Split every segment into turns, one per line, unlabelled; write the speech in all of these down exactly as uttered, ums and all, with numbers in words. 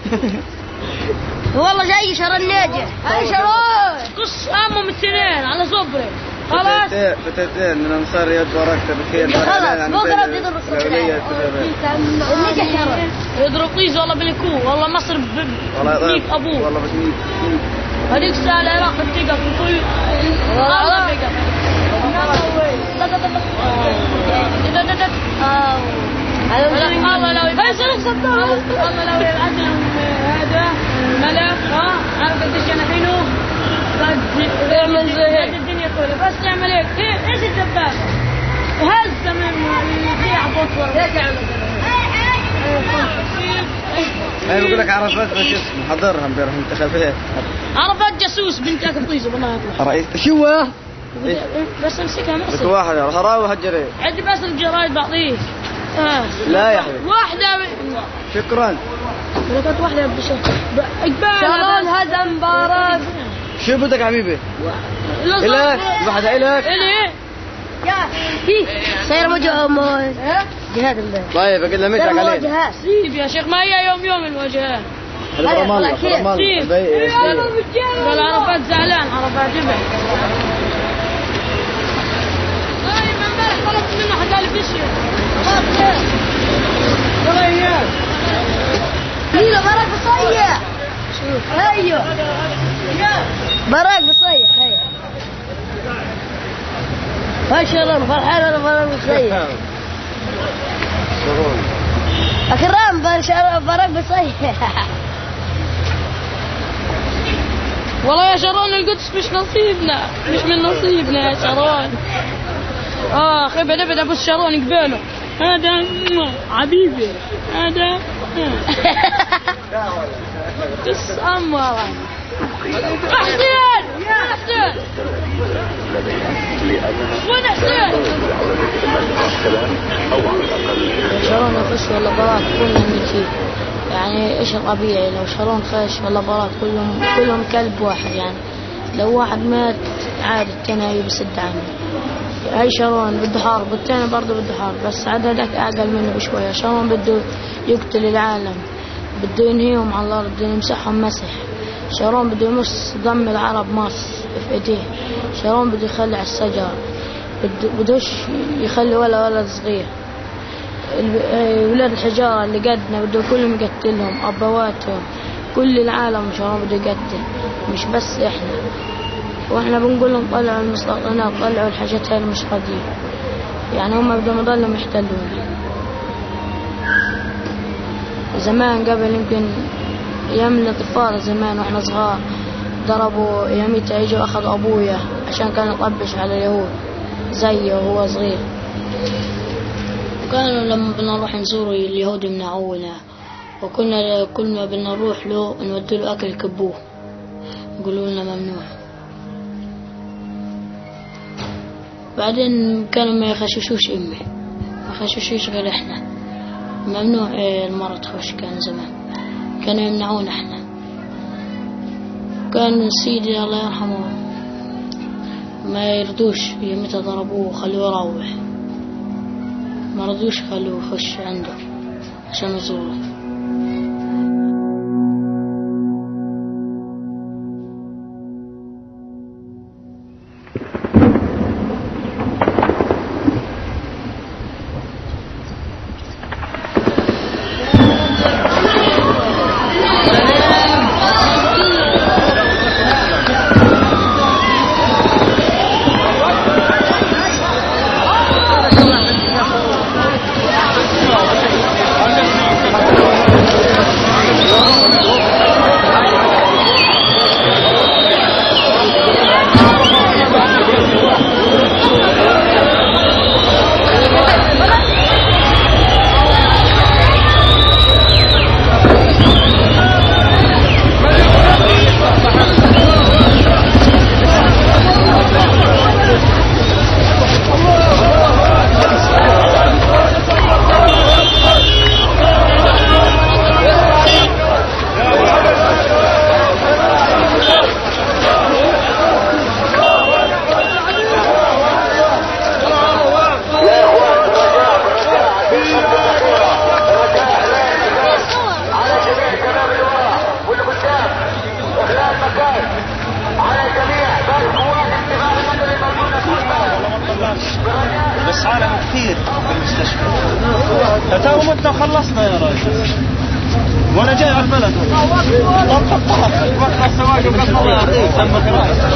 والله جاي شرون ناجح. هاي شرون
قص امهم الاثنين على صبري خلاص.
فتاتين من انصار يد ورقته بخير.
خلاص بقرب يضرب الصبري. نجح شرون.
يضرب طيز والله بالكو والله مصر بميت ابوه.
والله بميت.
هذيك الساعة العراق بتقف وكل والله بقف. الله لو يبعث الله لو يبعث لهم هذا ملك ها عارف قديش انا حلو من زهق الدنيا كلها بس يعمل هيك ايش الدبابة هزة من يبيع بطل هيك
انا بقول لك عرفات بس اسمه حضرها امبارح انتخابات.
عرفات جاسوس بنت قطيزه والله يطلع.
رئيس شو ها؟
بس امسكها
بس واحد هراوي هالجريد.
عندي بس الجرايد بعطيه. آه.
لا يا حبيبي.
واحدة ب...
شكرا.
لقيت واحدة بشهر. إقبال.
شلون هذا مبارك.
شو بدك حبيبي؟ إلك واحدة إلك.
إلي.
يا هي سير وجه موز. جهاد الله.
طيب أقول له مدحك عليه.
وجهات.
سيب يا شيخ ما هي يوم يوم الوجهات.
هذا رمال الله رمال الله.
قال عرفات زعلان عرفات جبل. طيب امبارح طلبت منه حتى لي فيش.
ليلى براك بصيح. شوف ايوه براك بصيح هيا هاي شرون فرحان انا براك بصيح. اكرام براك بصيح.
والله يا شرون القدس مش نصيبنا مش من نصيبنا يا شرون. اه خيب ابد ابو شرون يقبله هذا حبيبي هذا قص امره حسين يا حسين وين حسين شرون يخش ولا براك كلهم يجيب يعني ايش الطبيعي لو شرون خش ولا براك كلهم كلهم كلب واحد يعني لو واحد مات عادي الثاني بيسد عنه. هاي شرون بده حرب والثاني برضه بده حرب بس عددك اقل منه بشويه. شرون بده يقتل العالم بده ينهيهم على الارض بده يمسحهم مسح. شرون بده يمس دم العرب مص في ايديه. شرون بده يخلع الشجر بده بدوش يخلي ولا ولد صغير. ولاد الحجاره اللي قدنا بده كلهم يقتلهم ابواتهم كل العالم. شرون بده يقتل مش بس احنا واحنا بنقول لهم طلعوا المستوطنات طلعوا الحاجات هاي مش قضية يعني هم بدهم يضلوا يحتلونا. زمان قبل يمكن ايام الانتفاضة زمان واحنا صغار ضربوا اياميتها اجوا اخذوا ابويا عشان كان يطبش على اليهود زيه وهو صغير. وكانوا لما بدنا نروح نزور اليهود يمنعونا وكنا كنا بدنا نروح له نودي له اكل يكبوه يقولوا لنا ممنوع. بعدين كانوا ما يخششوش امي ما يخششوش غير احنا ممنوع المرة تخش. كان زمان كانوا يمنعون احنا. كان سيدي الله يرحمه ما يردوش يمتى ضربوه وخلوه يروح ما رضوش خلوه يخش عنده عشان يزوره.
Oh,
الاخير في المستشفى. تو انت خلصنا يا راجل وانا جاي على البلد. وقت السواق وقت الله يعطيك دمك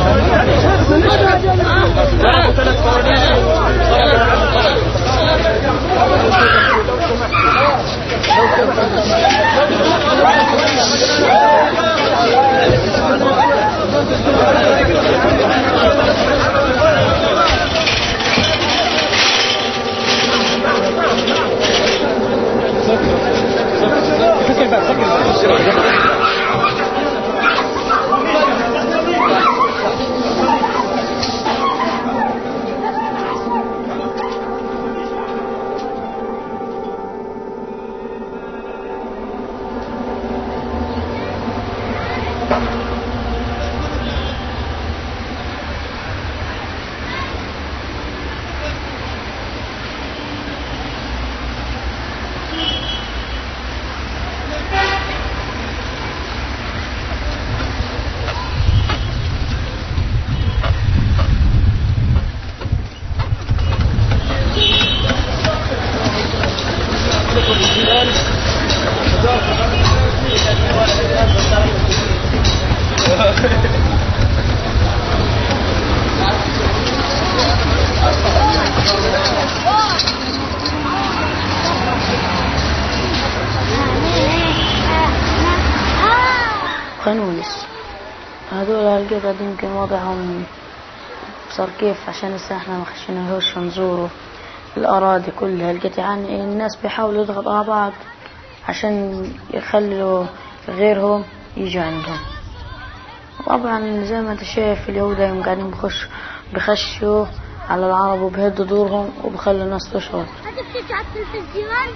قانونس. هذول القطط يمكن وضعهم صار كيف عشان هسه احنا ما خشيناهوش نزوروا الأراضي كلها. القطع يعني الناس بيحاولوا يضغطوا على بعض عشان يخلوا غيرهم يجوا عندهم. طبعا زي ما انت شايف اليهود هم قاعدين بخش بخشوا على العرب وبهدوا دورهم وبخلوا الناس تشرب.
هذا بتيجي على التلفزيون؟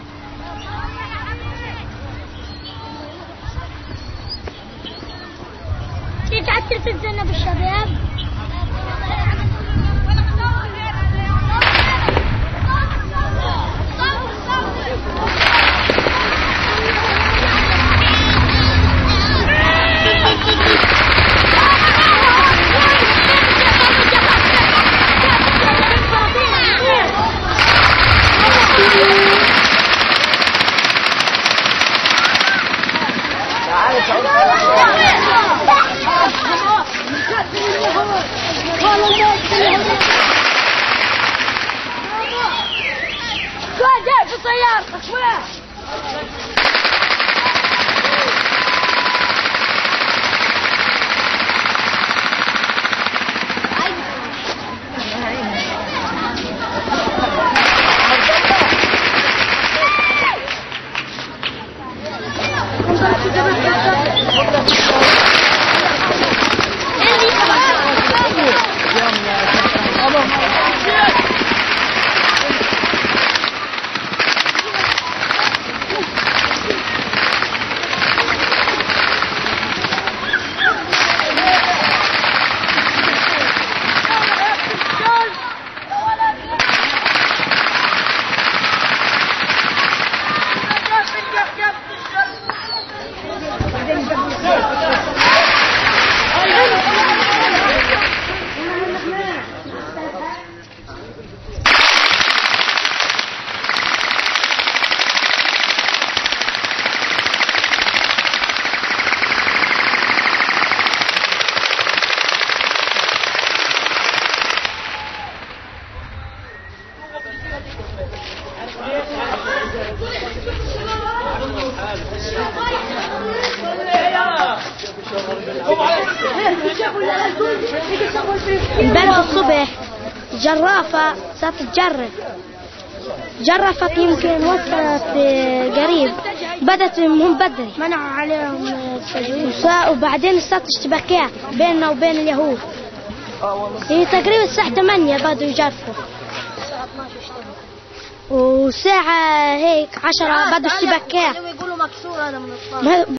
تيجي على التلفزيون ابو الشباب؟ جاي في السيارة امبارح الصبح جرافة صارت تجرف جرفت يمكن وصلت قريب بدت هم بدري منعوا عليهم التجويد وبعدين صارت اشتباكات بيننا وبين اليهود. هي تقريبا الساعة ثمانية بدوا يجرفوا وساعة هيك عشرة بدوا اشتباكات. يقولوا مكسور هذا من الطاولة.